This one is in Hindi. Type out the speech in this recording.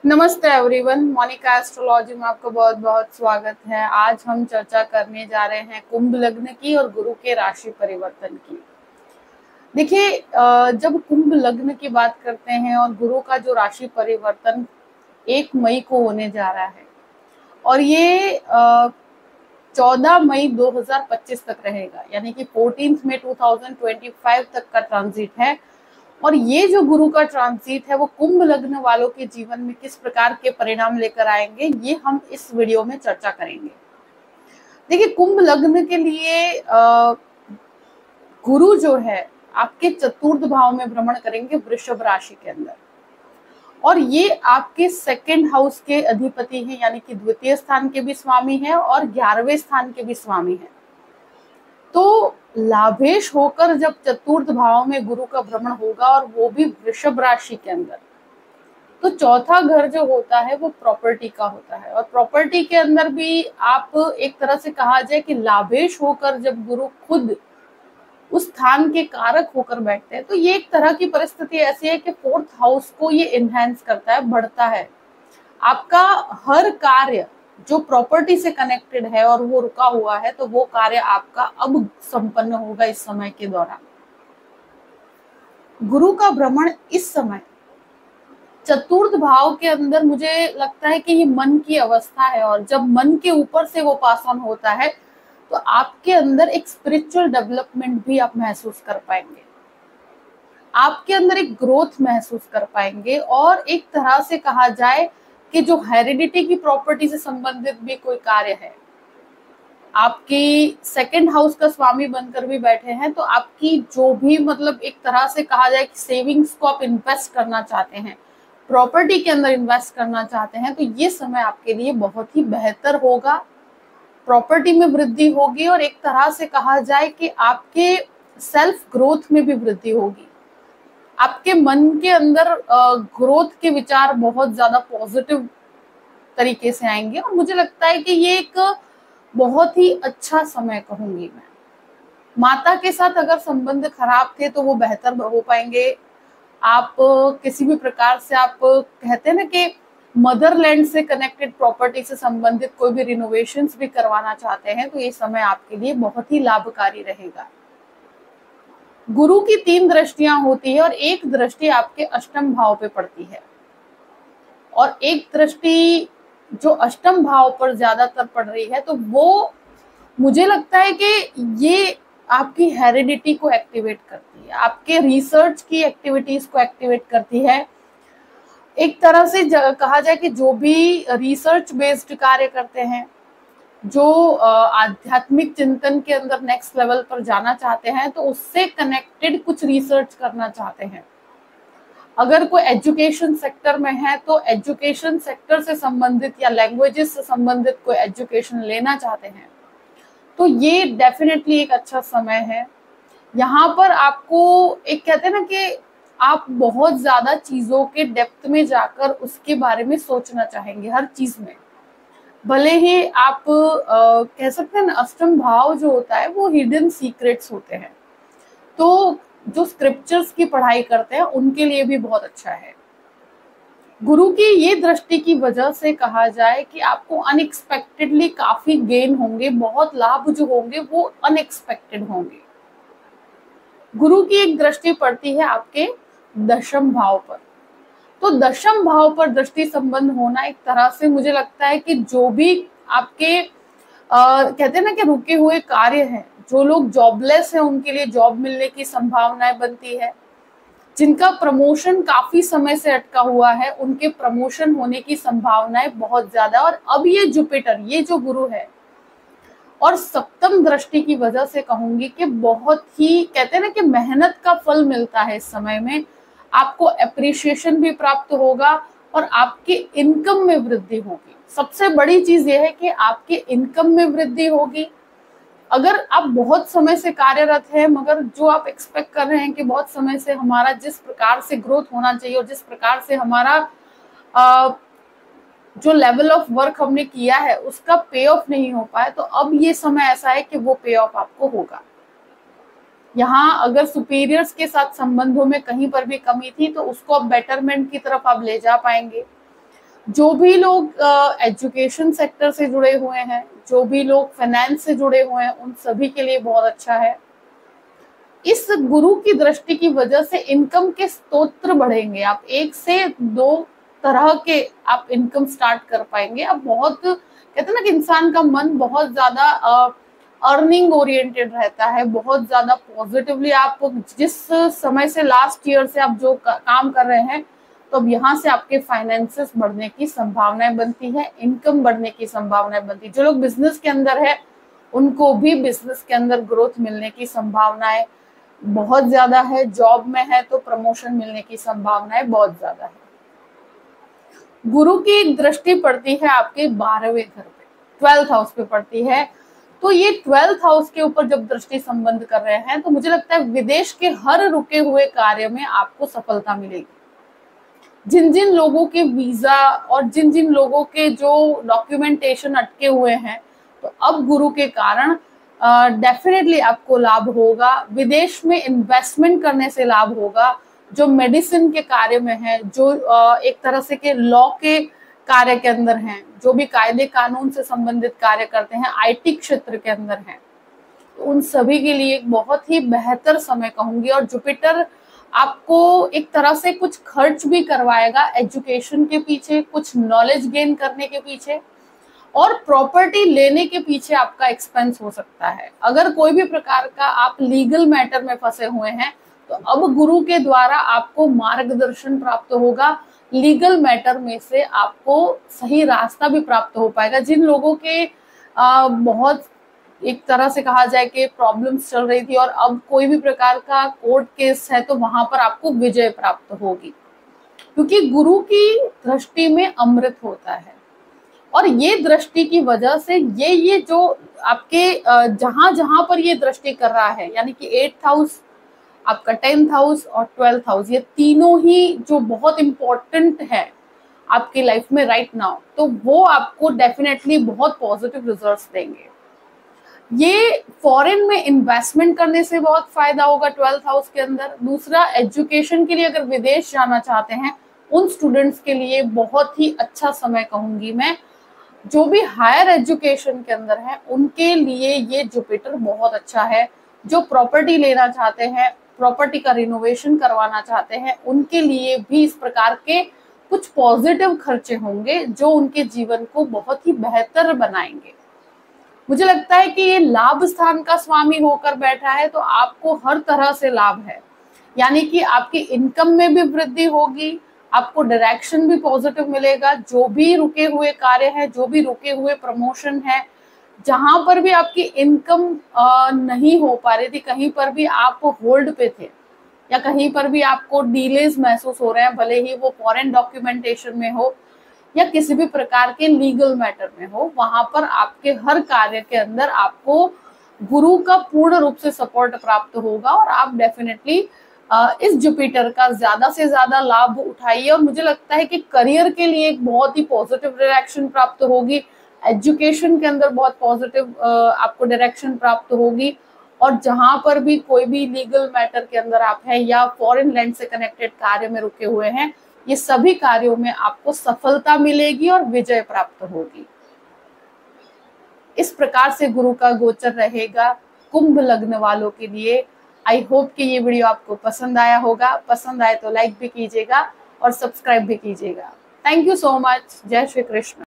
नमस्ते एवरीवन, मोनिका एस्ट्रोलॉजी में आपका बहुत बहुत स्वागत है। आज हम चर्चा करने जा रहे हैं कुंभ लग्न की और गुरु के राशि परिवर्तन की। देखिए, जब कुंभ लग्न की बात करते हैं और गुरु का जो राशि परिवर्तन 1 मई को होने जा रहा है और ये 14 मई 2025 तक रहेगा, यानी कि 14 मई 2025 तक का ट्रांजिट है। और ये जो गुरु का ट्रांजिट है वो कुंभ लग्न वालों के जीवन में किस प्रकार के परिणाम लेकर आएंगे, ये हम इस वीडियो में चर्चा करेंगे। देखिए, कुंभ लग्न के लिए गुरु जो है आपके चतुर्थ भाव में भ्रमण करेंगे, वृषभ राशि के अंदर। और ये आपके सेकंड हाउस के अधिपति हैं, यानी कि द्वितीय स्थान के भी स्वामी हैं और 11वें स्थान के भी स्वामी हैं। तो लाभेश होकर जब चतुर्थ भाव में गुरु का भ्रमण होगा और वो भी वृषभ राशि के अंदर, तो चौथा घर जो होता है वो प्रॉपर्टी का होता है। और प्रॉपर्टी के अंदर भी आप एक तरह से कहा जाए कि लाभेश होकर जब गुरु खुद उस स्थान के कारक होकर बैठते हैं, तो ये एक तरह की परिस्थिति ऐसी है कि फोर्थ हाउस को ये इनहेंस करता है, बढ़ता है। आपका हर कार्य जो प्रॉपर्टी से कनेक्टेड है और वो रुका हुआ है, तो वो कार्य आपका अब संपन्न होगा इस समय के दौरान। गुरु का भ्रमण इस समय चतुर्थ भाव के अंदर, मुझे लगता है कि ये मन की अवस्था है, और जब मन के ऊपर से वो पास ऑन होता है तो आपके अंदर एक स्पिरिचुअल डेवलपमेंट भी आप महसूस कर पाएंगे, आपके अंदर एक ग्रोथ महसूस कर पाएंगे। और एक तरह से कहा जाए कि जो हेरिडिटी की प्रॉपर्टी से संबंधित भी कोई कार्य है, आपकी सेकंड हाउस का स्वामी बनकर भी बैठे हैं, तो आपकी जो भी मतलब एक तरह से कहा जाए कि सेविंग्स को आप इन्वेस्ट करना चाहते हैं, प्रॉपर्टी के अंदर इन्वेस्ट करना चाहते हैं, तो ये समय आपके लिए बहुत ही बेहतर होगा। प्रॉपर्टी में वृद्धि होगी और एक तरह से कहा जाए कि आपके सेल्फ ग्रोथ में भी वृद्धि होगी। आपके मन के अंदर ग्रोथ के विचार बहुत ज्यादा पॉजिटिव तरीके से आएंगे। और मुझे लगता है कि ये एक बहुत ही अच्छा समय कहूंगी मैं। माता के साथ अगर संबंध खराब थे तो वो बेहतर हो पाएंगे। आप किसी भी प्रकार से, आप कहते हैं ना कि मदरलैंड से कनेक्टेड प्रॉपर्टी से संबंधित कोई भी रिनोवेशंस भी करवाना चाहते हैं, तो ये समय आपके लिए बहुत ही लाभकारी रहेगा। गुरु की 3 दृष्टियां होती है और एक दृष्टि आपके अष्टम भाव पे पड़ती है, और एक दृष्टि जो अष्टम भाव पर ज्यादातर पड़ रही है, तो वो मुझे लगता है कि ये आपकी हेरिडिटी को एक्टिवेट करती है, आपके रिसर्च की एक्टिविटीज को एक्टिवेट करती है। एक तरह से कहा जाए कि जो भी रिसर्च बेस्ड कार्य करते हैं, जो आध्यात्मिक चिंतन के अंदर नेक्स्ट लेवल पर जाना चाहते हैं, तो उससे कनेक्टेड कुछ रिसर्च करना चाहते हैं। अगर कोई एजुकेशन सेक्टर में है तो एजुकेशन सेक्टर से संबंधित या लैंग्वेजेस से संबंधित कोई एजुकेशन लेना चाहते हैं, तो ये डेफिनेटली एक अच्छा समय है। यहाँ पर आपको एक कहते हैं ना कि आप बहुत ज्यादा चीजों के डेप्थ में जाकर उसके बारे में सोचना चाहेंगे हर चीज में। भले ही आप कह सकते हैं ना, अष्टम भाव जो होता है वो हिडन सीक्रेट्स होते हैं, तो जो स्क्रिप्चर्स की पढ़ाई करते हैं उनके लिए भी बहुत अच्छा है। गुरु की ये दृष्टि की वजह से कहा जाए कि आपको अनएक्सपेक्टेडली काफी गेन होंगे, बहुत लाभ जो होंगे वो अनएक्सपेक्टेड होंगे। गुरु की एक दृष्टि पड़ती है आपके दशम भाव पर, तो दशम भाव पर दृष्टि संबंध होना एक तरह से मुझे लगता है कि जो भी आपके कहते हैं ना कि रुके हुए कार्य हैं, जो लोग जॉबलेस हैं उनके लिए जॉब मिलने की संभावनाएं बनती है, जिनका प्रमोशन काफी समय से अटका हुआ है उनके प्रमोशन होने की संभावनाएं बहुत ज्यादा। और अब ये जुपिटर, ये जो गुरु है, और सप्तम दृष्टि की वजह से कहूंगी कि बहुत ही कहते हैं ना कि मेहनत का फल मिलता है इस समय में। आपको अप्रिशिएशन भी प्राप्त होगा और आपके इनकम में वृद्धि होगी। सबसे बड़ी चीज यह है कि आपके इनकम में वृद्धि होगी। अगर आप बहुत समय से कार्यरत हैं, मगर जो आप एक्सपेक्ट कर रहे हैं कि बहुत समय से हमारा जिस प्रकार से ग्रोथ होना चाहिए और जिस प्रकार से हमारा जो लेवल ऑफ वर्क हमने किया है उसका पे ऑफ नहीं हो पाया, तो अब ये समय ऐसा है कि वो पे ऑफ आपको होगा। यहाँ अगर सुपीरियर्स के साथ संबंधों में कहीं पर भी कमी थी तो उसको अब बेटरमेंट की तरफ आप ले जा पाएंगे। जो भी लोग एजुकेशन सेक्टर से जुड़े हुए हैं, जो भी लोग फाइनेंस से जुड़े हुए हैं, उन सभी के लिए बहुत अच्छा है। इस गुरु की दृष्टि की वजह से इनकम के स्रोत बढ़ेंगे। आप एक से दो तरह के आप इनकम स्टार्ट कर पाएंगे। अब बहुत कहते हैं ना कि इंसान का मन बहुत ज्यादा अर्निंग ओरिएंटेड रहता है, बहुत ज्यादा पॉजिटिवली। आप जिस समय से लास्ट ईयर से आप जो काम कर रहे हैं, तो अब यहाँ से आपके फाइनेंसेस बढ़ने की संभावनाएं बनती है, इनकम बढ़ने की संभावनाएं बनती है। जो लोग बिजनेस के अंदर है, उनको भी बिजनेस के अंदर ग्रोथ मिलने की संभावनाएं बहुत ज्यादा है। जॉब में है तो प्रमोशन मिलने की संभावनाएं बहुत ज्यादा है। गुरु की एक दृष्टि पड़ती है आपके 12वें घर पे, 12th हाउस पे पड़ती है। तो ये 12th हाउस के ऊपर जब दृष्टि संबंध कर रहे हैं, तो मुझे लगता है विदेश के हर रुके हुए कार्य में आपको सफलता मिलेगी। जिन जिन लोगों के वीजा और जिन जिन लोगों के जो डॉक्यूमेंटेशन अटके हुए हैं, तो अब गुरु के कारण डेफिनेटली आपको लाभ होगा। विदेश में इन्वेस्टमेंट करने से लाभ होगा। जो मेडिसिन के कार्य में है, जो एक तरह से के लॉ के कार्य के अंदर हैं, जो भी कायदे कानून से संबंधित कार्य करते हैं, आईटी क्षेत्र के अंदर हैं, तो उन सभी के लिए एक बहुत ही बेहतर समय कहूंगी। और जुपिटर आपको एक तरह से कुछ खर्च भी करवाएगा एजुकेशन के पीछे, कुछ नॉलेज गेन करने के पीछे, और प्रॉपर्टी लेने के पीछे आपका एक्सपेंस हो सकता है। अगर कोई भी प्रकार का आप लीगल मैटर में फंसे हुए हैं, तो अब गुरु के द्वारा आपको मार्गदर्शन प्राप्त होगा। लीगल मैटर में से आपको सही रास्ता भी प्राप्त हो पाएगा। जिन लोगों के बहुत एक तरह से कहा जाए कि प्रॉब्लम्स चल रही थी और अब कोई भी प्रकार का कोर्ट केस है, तो वहां पर आपको विजय प्राप्त होगी, क्योंकि गुरु की दृष्टि में अमृत होता है। और ये दृष्टि की वजह से ये जो आपके जहां जहां पर ये दृष्टि कर रहा है, यानी कि 8th हाउस, आपका 10th हाउस और 12th हाउस, ये तीनों ही जो बहुत इंपॉर्टेंट है आपकी लाइफ में राइट नाउ, तो वो आपको डेफिनेटली बहुत पॉजिटिव रिजल्ट्स देंगे। ये फॉरेन में इन्वेस्टमेंट करने से बहुत फायदा होगा 12th हाउस के अंदर। दूसरा, एजुकेशन के लिए अगर विदेश जाना चाहते हैं, उन स्टूडेंट्स के लिए बहुत ही अच्छा समय कहूंगी मैं। जो भी हायर एजुकेशन के अंदर है, उनके लिए ये जुपिटर बहुत अच्छा है। जो प्रॉपर्टी लेना चाहते हैं, प्रॉपर्टी का रिनोवेशन करवाना चाहते हैं, उनके लिए भी इस प्रकार के कुछ पॉजिटिव खर्चे होंगे जो उनके जीवन को बहुत ही बेहतर बनाएंगे। मुझे लगता है कि ये लाभ स्थान का स्वामी होकर बैठा है, तो आपको हर तरह से लाभ है। यानी कि आपकी इनकम में भी वृद्धि होगी, आपको डायरेक्शन भी पॉजिटिव मिलेगा। जो भी रुके हुए कार्य है, जो भी रुके हुए प्रमोशन है, जहां पर भी आपकी इनकम नहीं हो पा रही थी, कहीं पर भी आप होल्ड पे थे, या कहीं पर भी आपको डिलेज महसूस हो रहे हैं, भले ही वो फॉरेन डॉक्यूमेंटेशन में हो या किसी भी प्रकार के लीगल मैटर में हो, वहां पर आपके हर कार्य के अंदर आपको गुरु का पूर्ण रूप से सपोर्ट प्राप्त होगा। और आप डेफिनेटली इस जुपिटर का ज्यादा से ज्यादा लाभ उठाइए। और मुझे लगता है कि करियर के लिए एक बहुत ही पॉजिटिव डायरेक्शन प्राप्त होगी। एजुकेशन के अंदर बहुत पॉजिटिव आपको डायरेक्शन प्राप्त होगी। और जहां पर भी कोई भी लीगल मैटर के अंदर आप हैं या फॉरेन लैंड से कनेक्टेड कार्य में रुके हुए हैं, ये सभी कार्यों में आपको सफलता मिलेगी और विजय प्राप्त होगी। इस प्रकार से गुरु का गोचर रहेगा कुंभ लग्न वालों के लिए। आई होप कि ये वीडियो आपको पसंद आया होगा। पसंद आए तो लाइक भी कीजिएगा और सब्सक्राइब भी कीजिएगा। Thank you so much. जय श्री कृष्ण।